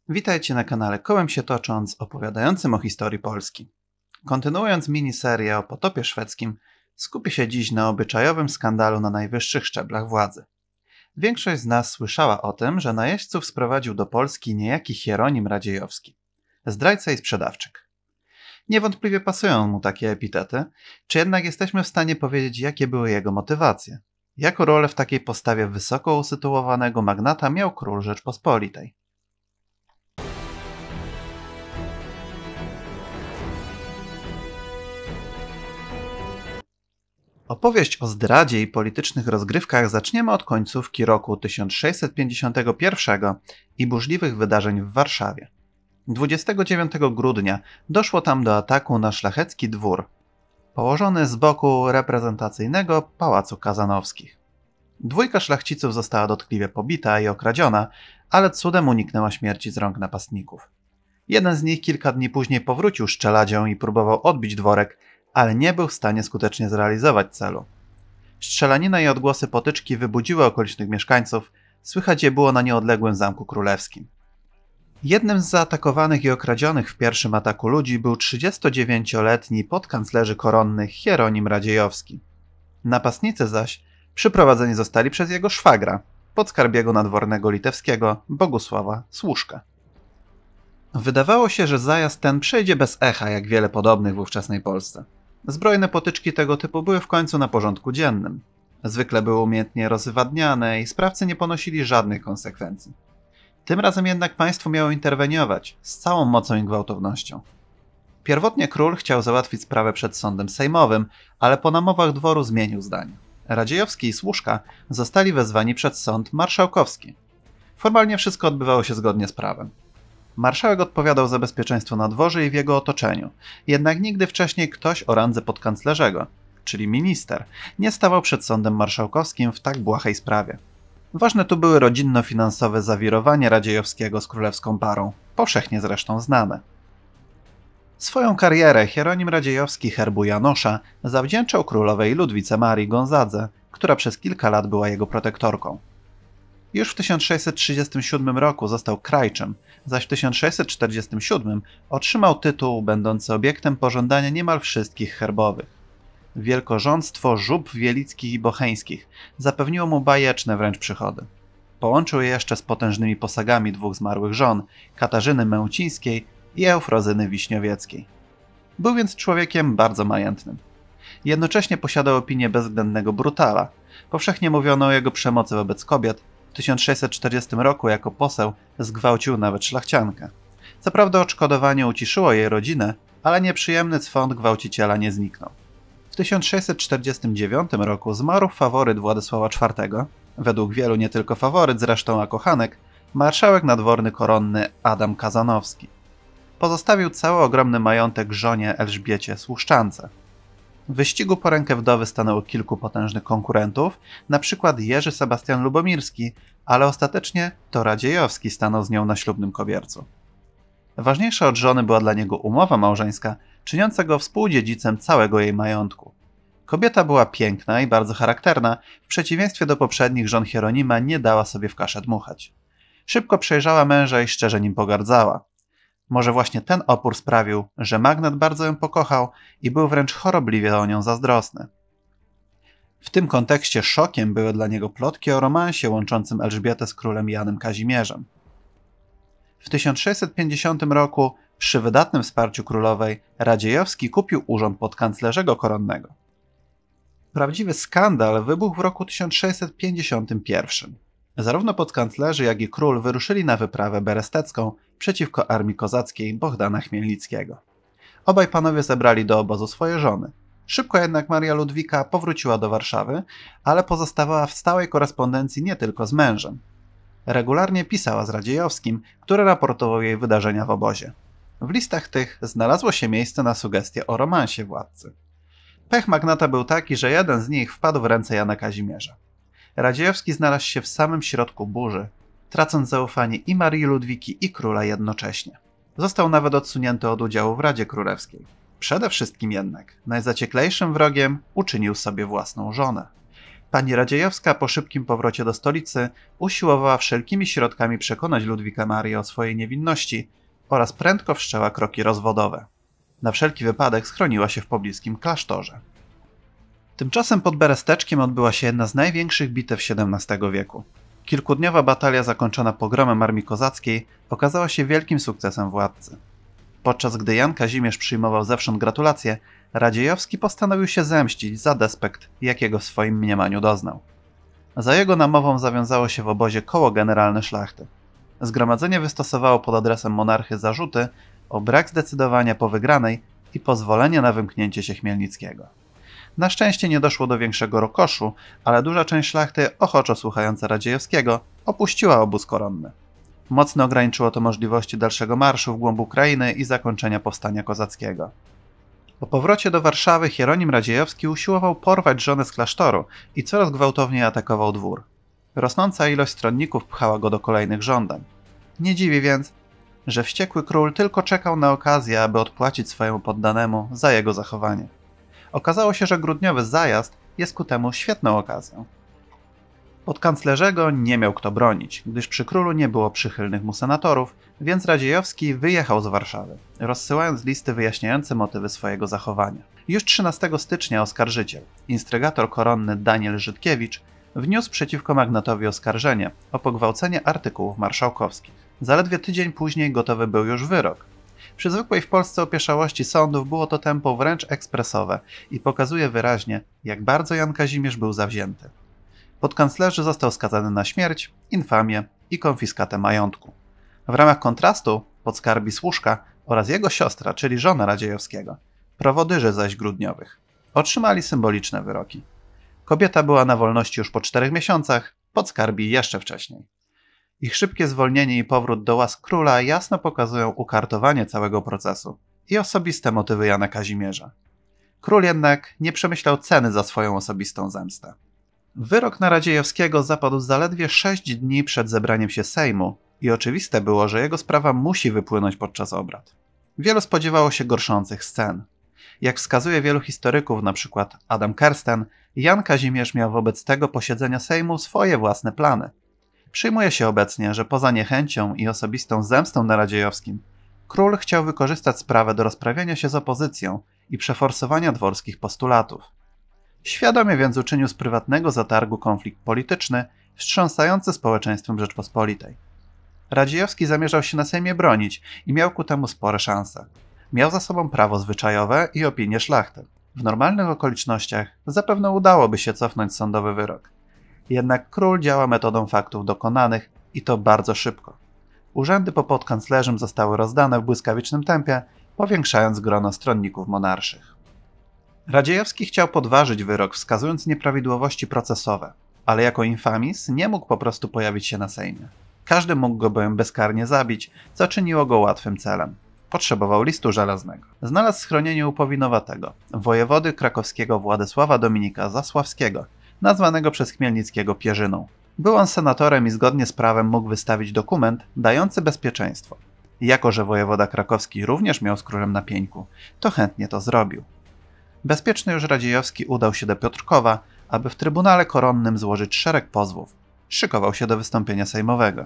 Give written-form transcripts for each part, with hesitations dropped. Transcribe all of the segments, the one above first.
Witajcie na kanale Kołem się tocząc, opowiadającym o historii Polski. Kontynuując miniserię o potopie szwedzkim, skupię się dziś na obyczajowym skandalu na najwyższych szczeblach władzy. Większość z nas słyszała o tym, że najeźdźców sprowadził do Polski niejaki Hieronim Radziejowski, zdrajca i sprzedawczyk. Niewątpliwie pasują mu takie epitety, czy jednak jesteśmy w stanie powiedzieć, jakie były jego motywacje? Jaką rolę w takiej postawie wysoko usytuowanego magnata miał król Rzeczpospolitej? Opowieść o zdradzie i politycznych rozgrywkach zaczniemy od końcówki roku 1651 i burzliwych wydarzeń w Warszawie. 29 grudnia doszło tam do ataku na szlachecki dwór, położony z boku reprezentacyjnego Pałacu Kazanowskich. Dwójka szlachciców została dotkliwie pobita i okradziona, ale cudem uniknęła śmierci z rąk napastników. Jeden z nich kilka dni później powrócił z czeladzią i próbował odbić dworek, ale nie był w stanie skutecznie zrealizować celu. Strzelanina i odgłosy potyczki wybudziły okolicznych mieszkańców, słychać je było na nieodległym Zamku Królewskim. Jednym z zaatakowanych i okradzionych w pierwszym ataku ludzi był 39-letni podkanclerzy koronnych Hieronim Radziejowski. Napastnicy zaś przyprowadzeni zostali przez jego szwagra, podskarbiego nadwornego litewskiego Bogusława Służkę. Wydawało się, że zajazd ten przejdzie bez echa, jak wiele podobnych w ówczesnej Polsce. Zbrojne potyczki tego typu były w końcu na porządku dziennym. Zwykle były umiejętnie rozwadniane i sprawcy nie ponosili żadnych konsekwencji. Tym razem jednak państwo miało interweniować z całą mocą i gwałtownością. Pierwotnie król chciał załatwić sprawę przed sądem sejmowym, ale po namowach dworu zmienił zdanie. Radziejowski i Służka zostali wezwani przed sąd marszałkowski. Formalnie wszystko odbywało się zgodnie z prawem. Marszałek odpowiadał za bezpieczeństwo na dworze i w jego otoczeniu, jednak nigdy wcześniej ktoś o randze podkanclerzego, czyli minister, nie stawał przed sądem marszałkowskim w tak błahej sprawie. Ważne tu były rodzinno-finansowe zawirowanie Radziejowskiego z królewską parą, powszechnie zresztą znane. Swoją karierę Hieronim Radziejowski herbu Janosza zawdzięczał królowej Ludwice Marii Gonzadze, która przez kilka lat była jego protektorką. Już w 1637 roku został krajczym, zaś w 1647 otrzymał tytuł będący obiektem pożądania niemal wszystkich herbowych. Wielkorządztwo Żub Wielickich i Bocheńskich zapewniło mu bajeczne wręcz przychody. Połączył je jeszcze z potężnymi posagami dwóch zmarłych żon, Katarzyny Męcińskiej i Eufrozyny Wiśniowieckiej. Był więc człowiekiem bardzo majętnym. Jednocześnie posiadał opinię bezwzględnego brutala. Powszechnie mówiono o jego przemocy wobec kobiet. W 1640 roku jako poseł zgwałcił nawet szlachciankę. Co prawda odszkodowanie uciszyło jej rodzinę, ale nieprzyjemny cwąt gwałciciela nie zniknął. W 1649 roku zmarł faworyt Władysława IV, według wielu nie tylko faworyt zresztą, a kochanek, marszałek nadworny koronny Adam Kazanowski. Pozostawił cały ogromny majątek żonie Elżbiecie Słuszczance. W wyścigu po rękę wdowy stanęło kilku potężnych konkurentów, np. Jerzy Sebastian Lubomirski, ale ostatecznie to Radziejowski stanął z nią na ślubnym kobiercu. Ważniejsza od żony była dla niego umowa małżeńska, czyniąca go współdziedzicem całego jej majątku. Kobieta była piękna i bardzo charakterna, w przeciwieństwie do poprzednich żon Hieronima nie dała sobie w kaszę dmuchać. Szybko przejrzała męża i szczerze nim pogardzała. Może właśnie ten opór sprawił, że magnat bardzo ją pokochał i był wręcz chorobliwie o nią zazdrosny. W tym kontekście szokiem były dla niego plotki o romansie łączącym Elżbietę z królem Janem Kazimierzem. W 1650 roku, przy wydatnym wsparciu królowej, Radziejowski kupił urząd podkanclerzego koronnego. Prawdziwy skandal wybuchł w roku 1651. Zarówno podkanclerzy, jak i król wyruszyli na wyprawę berestecką przeciwko armii kozackiej Bohdana Chmielnickiego. Obaj panowie zebrali do obozu swoje żony. Szybko jednak Maria Ludwika powróciła do Warszawy, ale pozostawała w stałej korespondencji nie tylko z mężem. Regularnie pisała z Radziejowskim, który raportował jej wydarzenia w obozie. W listach tych znalazło się miejsce na sugestie o romansie władcy. Pech magnata był taki, że jeden z nich wpadł w ręce Jana Kazimierza. Radziejowski znalazł się w samym środku burzy, tracąc zaufanie i Marii Ludwiki, i króla jednocześnie. Został nawet odsunięty od udziału w Radzie Królewskiej. Przede wszystkim jednak najzacieklejszym wrogiem uczynił sobie własną żonę. Pani Radziejowska po szybkim powrocie do stolicy usiłowała wszelkimi środkami przekonać Ludwika Marię o swojej niewinności oraz prędko wszczęła kroki rozwodowe. Na wszelki wypadek schroniła się w pobliskim klasztorze. Tymczasem pod Beresteczkiem odbyła się jedna z największych bitew XVII wieku. Kilkudniowa batalia zakończona pogromem armii kozackiej okazała się wielkim sukcesem władcy. Podczas gdy Jan Kazimierz przyjmował zewsząd gratulacje, Radziejowski postanowił się zemścić za despekt, jakiego w swoim mniemaniu doznał. Za jego namową zawiązało się w obozie koło generalne szlachty. Zgromadzenie wystosowało pod adresem monarchy zarzuty o brak zdecydowania po wygranej i pozwolenie na wymknięcie się Chmielnickiego. Na szczęście nie doszło do większego rokoszu, ale duża część szlachty, ochoczo słuchająca Radziejowskiego, opuściła obóz koronny. Mocno ograniczyło to możliwości dalszego marszu w głąb Ukrainy i zakończenia powstania kozackiego. Po powrocie do Warszawy Hieronim Radziejowski usiłował porwać żonę z klasztoru i coraz gwałtowniej atakował dwór. Rosnąca ilość stronników pchała go do kolejnych żądań. Nie dziwi więc, że wściekły król tylko czekał na okazję, aby odpłacić swojemu poddanemu za jego zachowanie. Okazało się, że grudniowy zajazd jest ku temu świetną okazją. Podkanclerzego nie miał kto bronić, gdyż przy królu nie było przychylnych mu senatorów, więc Radziejowski wyjechał z Warszawy, rozsyłając listy wyjaśniające motywy swojego zachowania. Już 13 stycznia oskarżyciel, instrygator koronny Daniel Żydkiewicz, wniósł przeciwko magnatowi oskarżenie o pogwałcenie artykułów marszałkowskich. Zaledwie tydzień później gotowy był już wyrok. Przy zwykłej w Polsce opieszałości sądów było to tempo wręcz ekspresowe i pokazuje wyraźnie, jak bardzo Jan Kazimierz był zawzięty. Podkanclerzy został skazany na śmierć, infamię i konfiskatę majątku. W ramach kontrastu podskarbi Służka oraz jego siostra, czyli żona Radziejowskiego, prowodyrzy zaś grudniowych, otrzymali symboliczne wyroki. Kobieta była na wolności już po 4 miesiącach, podskarbi jeszcze wcześniej. Ich szybkie zwolnienie i powrót do łask króla jasno pokazują ukartowanie całego procesu i osobiste motywy Jana Kazimierza. Król jednak nie przemyślał ceny za swoją osobistą zemstę. Wyrok na Radziejowskiego zapadł zaledwie 6 dni przed zebraniem się Sejmu i oczywiste było, że jego sprawa musi wypłynąć podczas obrad. Wielu spodziewało się gorszących scen. Jak wskazuje wielu historyków, np. Adam Kersten, Jan Kazimierz miał wobec tego posiedzenia Sejmu swoje własne plany. Przyjmuje się obecnie, że poza niechęcią i osobistą zemstą na Radziejowskim, król chciał wykorzystać sprawę do rozprawienia się z opozycją i przeforsowania dworskich postulatów. Świadomie więc uczynił z prywatnego zatargu konflikt polityczny, wstrząsający społeczeństwem Rzeczpospolitej. Radziejowski zamierzał się na Sejmie bronić i miał ku temu spore szanse. Miał za sobą prawo zwyczajowe i opinię szlachty. W normalnych okolicznościach zapewne udałoby się cofnąć sądowy wyrok. Jednak król działa metodą faktów dokonanych i to bardzo szybko. Urzędy po podkanclerzym zostały rozdane w błyskawicznym tempie, powiększając grono stronników monarszych. Radziejowski chciał podważyć wyrok, wskazując nieprawidłowości procesowe, ale jako infamis nie mógł po prostu pojawić się na Sejmie. Każdy mógł go bowiem bezkarnie zabić, co czyniło go łatwym celem. Potrzebował listu żelaznego. Znalazł schronienie u powinowatego, wojewody krakowskiego Władysława Dominika Zasławskiego, nazwanego przez Chmielnickiego Pierzyną. Był on senatorem i zgodnie z prawem mógł wystawić dokument dający bezpieczeństwo. Jako że wojewoda krakowski również miał z królem na pieńku, to chętnie to zrobił. Bezpieczny już Radziejowski udał się do Piotrkowa, aby w Trybunale Koronnym złożyć szereg pozwów. Szykował się do wystąpienia sejmowego.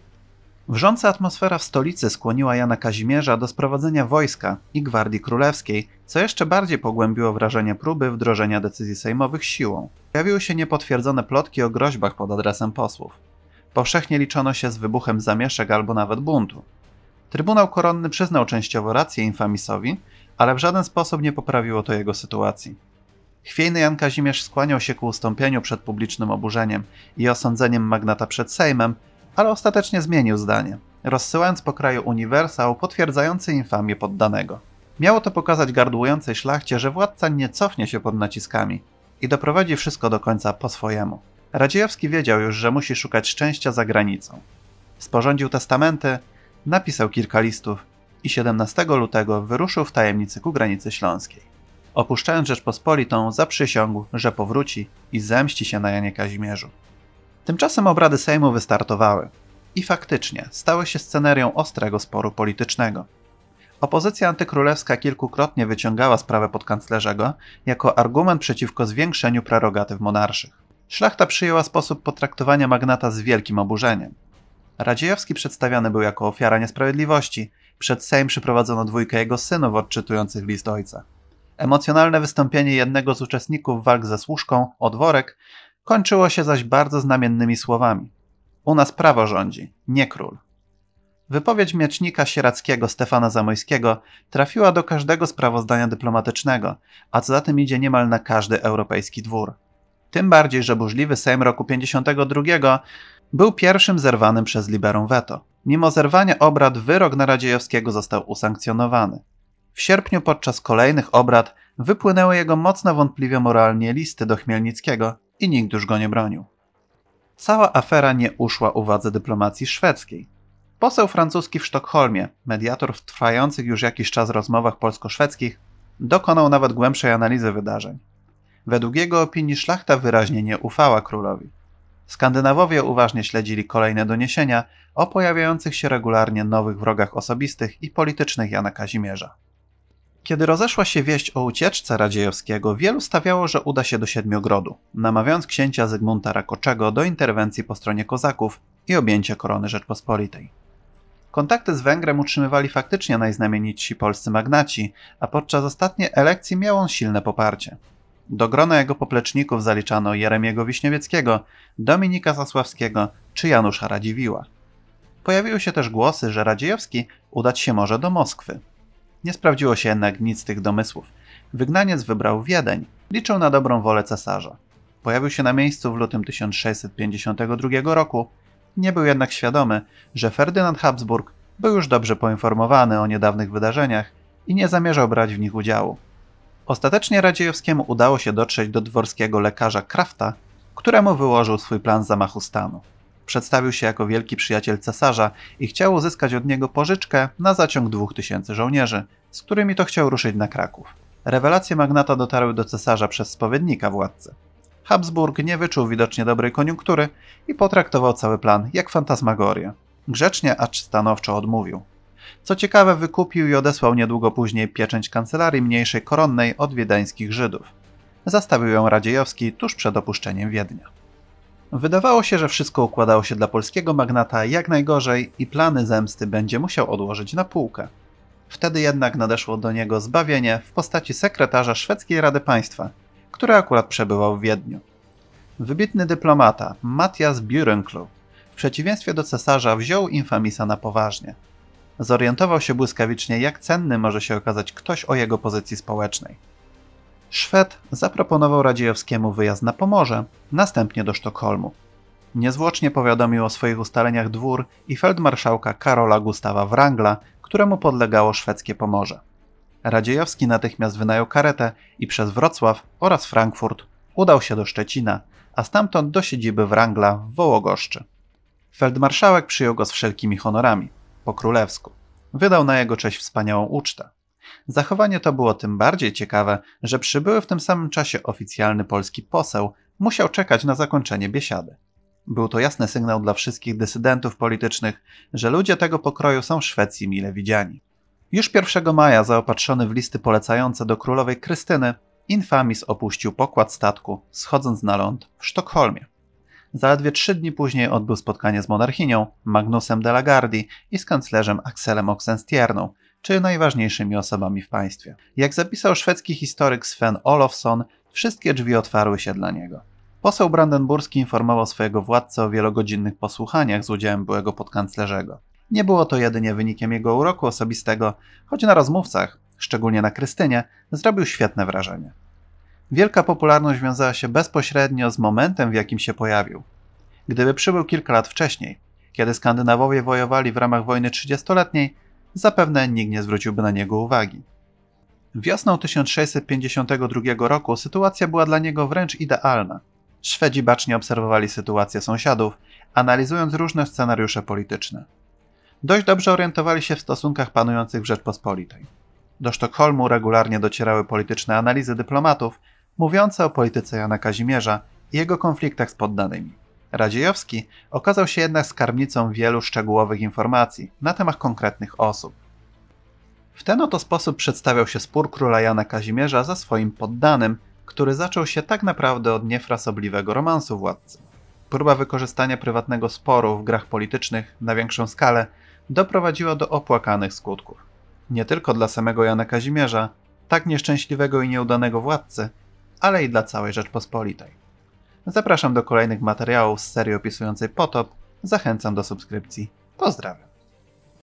Wrząca atmosfera w stolicy skłoniła Jana Kazimierza do sprowadzenia wojska i Gwardii Królewskiej, co jeszcze bardziej pogłębiło wrażenie próby wdrożenia decyzji sejmowych siłą. Pojawiły się niepotwierdzone plotki o groźbach pod adresem posłów. Powszechnie liczono się z wybuchem zamieszek albo nawet buntu. Trybunał Koronny przyznał częściowo rację infamisowi, ale w żaden sposób nie poprawiło to jego sytuacji. Chwiejny Jan Kazimierz skłaniał się ku ustąpieniu przed publicznym oburzeniem i osądzeniem magnata przed Sejmem, ale ostatecznie zmienił zdanie, rozsyłając po kraju uniwersał potwierdzający infamię poddanego. Miało to pokazać gardłującej szlachcie, że władca nie cofnie się pod naciskami i doprowadzi wszystko do końca po swojemu. Radziejowski wiedział już, że musi szukać szczęścia za granicą. Sporządził testamenty, napisał kilka listów i 17 lutego wyruszył w tajemnicy ku granicy śląskiej. Opuszczając Rzeczpospolitą, zaprzysiągł, że powróci i zemści się na Janie Kazimierzu. Tymczasem obrady Sejmu wystartowały i faktycznie stały się scenerią ostrego sporu politycznego. Opozycja antykrólewska kilkukrotnie wyciągała sprawę podkanclerzego jako argument przeciwko zwiększeniu prerogatyw monarszych. Szlachta przyjęła sposób potraktowania magnata z wielkim oburzeniem. Radziejowski przedstawiany był jako ofiara niesprawiedliwości. Przed Sejm przyprowadzono dwójkę jego synów odczytujących list ojca. Emocjonalne wystąpienie jednego z uczestników walk ze służką o dworek kończyło się zaś bardzo znamiennymi słowami: „U nas prawo rządzi, nie król”. Wypowiedź miecznika sieradzkiego Stefana Zamojskiego trafiła do każdego sprawozdania dyplomatycznego, a co za tym idzie niemal na każdy europejski dwór. Tym bardziej, że burzliwy Sejm roku 52 był pierwszym zerwanym przez liberum veto. Mimo zerwania obrad wyrok na Radziejowskiego został usankcjonowany. W sierpniu podczas kolejnych obrad wypłynęły jego mocno wątpliwie moralnie listy do Chmielnickiego i nikt już go nie bronił. Cała afera nie uszła uwadze dyplomacji szwedzkiej. Poseł francuski w Sztokholmie, mediator w trwających już jakiś czas rozmowach polsko-szwedzkich, dokonał nawet głębszej analizy wydarzeń. Według jego opinii szlachta wyraźnie nie ufała królowi. Skandynawowie uważnie śledzili kolejne doniesienia o pojawiających się regularnie nowych wrogach osobistych i politycznych Jana Kazimierza. Kiedy rozeszła się wieść o ucieczce Radziejowskiego, wielu stawiało, że uda się do Siedmiogrodu, namawiając księcia Zygmunta Rakoczego do interwencji po stronie kozaków i objęcia korony Rzeczpospolitej. Kontakty z Węgrem utrzymywali faktycznie najznamienitsi polscy magnaci, a podczas ostatniej elekcji miał on silne poparcie. Do grona jego popleczników zaliczano Jeremiego Wiśniewieckiego, Dominika Zasławskiego czy Janusza Radziwiłła. Pojawiły się też głosy, że Radziejowski udać się może do Moskwy. Nie sprawdziło się jednak nic z tych domysłów. Wygnaniec wybrał Wiedeń, liczył na dobrą wolę cesarza. Pojawił się na miejscu w lutym 1652 roku, nie był jednak świadomy, że Ferdynand Habsburg był już dobrze poinformowany o niedawnych wydarzeniach i nie zamierzał brać w nich udziału. Ostatecznie Radziejowskiemu udało się dotrzeć do dworskiego lekarza Krafta, któremu wyłożył swój plan zamachu stanu. Przedstawił się jako wielki przyjaciel cesarza i chciał uzyskać od niego pożyczkę na zaciąg 2000 żołnierzy, z którymi to chciał ruszyć na Kraków. Rewelacje magnata dotarły do cesarza przez spowiednika władcy. Habsburg nie wyczuł widocznie dobrej koniunktury i potraktował cały plan jak fantasmagorię. Grzecznie, acz stanowczo odmówił. Co ciekawe, wykupił i odesłał niedługo później pieczęć kancelarii mniejszej koronnej od wiedeńskich Żydów. Zastawił ją Radziejowski tuż przed opuszczeniem Wiednia. Wydawało się, że wszystko układało się dla polskiego magnata jak najgorzej i plany zemsty będzie musiał odłożyć na półkę. Wtedy jednak nadeszło do niego zbawienie w postaci sekretarza Szwedzkiej Rady Państwa, który akurat przebywał w Wiedniu. Wybitny dyplomata Matthias Björnklo w przeciwieństwie do cesarza wziął infamisa na poważnie. Zorientował się błyskawicznie, jak cenny może się okazać ktoś o jego pozycji społecznej. Szwed zaproponował Radziejowskiemu wyjazd na Pomorze, następnie do Sztokholmu. Niezwłocznie powiadomił o swoich ustaleniach dwór i feldmarszałka Karola Gustawa Wrangla, któremu podlegało szwedzkie Pomorze. Radziejowski natychmiast wynajął karetę i przez Wrocław oraz Frankfurt udał się do Szczecina, a stamtąd do siedziby Wrangla w Wołogoszczy. Feldmarszałek przyjął go z wszelkimi honorami, po królewsku. Wydał na jego cześć wspaniałą ucztę. Zachowanie to było tym bardziej ciekawe, że przybyły w tym samym czasie oficjalny polski poseł musiał czekać na zakończenie biesiady. Był to jasny sygnał dla wszystkich dysydentów politycznych, że ludzie tego pokroju są w Szwecji mile widziani. Już 1 maja, zaopatrzony w listy polecające do królowej Krystyny, infamis opuścił pokład statku, schodząc na ląd w Sztokholmie. Zaledwie 3 dni później odbył spotkanie z monarchinią, Magnusem de la Gardie i z kanclerzem Axelem Oxenstierną, czy najważniejszymi osobami w państwie. Jak zapisał szwedzki historyk Sven Olofsson, wszystkie drzwi otwarły się dla niego. Poseł brandenburski informował swojego władcę o wielogodzinnych posłuchaniach z udziałem byłego podkanclerzego. Nie było to jedynie wynikiem jego uroku osobistego, choć na rozmówcach, szczególnie na Krystynie, zrobił świetne wrażenie. Wielka popularność wiązała się bezpośrednio z momentem, w jakim się pojawił. Gdyby przybył kilka lat wcześniej, kiedy Skandynawowie wojowali w ramach wojny 30-letniej, zapewne nikt nie zwróciłby na niego uwagi. Wiosną 1652 roku sytuacja była dla niego wręcz idealna. Szwedzi bacznie obserwowali sytuację sąsiadów, analizując różne scenariusze polityczne. Dość dobrze orientowali się w stosunkach panujących w Rzeczpospolitej. Do Sztokholmu regularnie docierały polityczne analizy dyplomatów, mówiące o polityce Jana Kazimierza i jego konfliktach z poddanymi. Radziejowski okazał się jednak skarbnicą wielu szczegółowych informacji na temat konkretnych osób. W ten oto sposób przedstawiał się spór króla Jana Kazimierza ze swoim poddanym, który zaczął się tak naprawdę od niefrasobliwego romansu władcy. Próba wykorzystania prywatnego sporu w grach politycznych na większą skalę doprowadziła do opłakanych skutków. Nie tylko dla samego Jana Kazimierza, tak nieszczęśliwego i nieudanego władcy, ale i dla całej Rzeczpospolitej. Zapraszam do kolejnych materiałów z serii opisującej potop, zachęcam do subskrypcji. Pozdrawiam.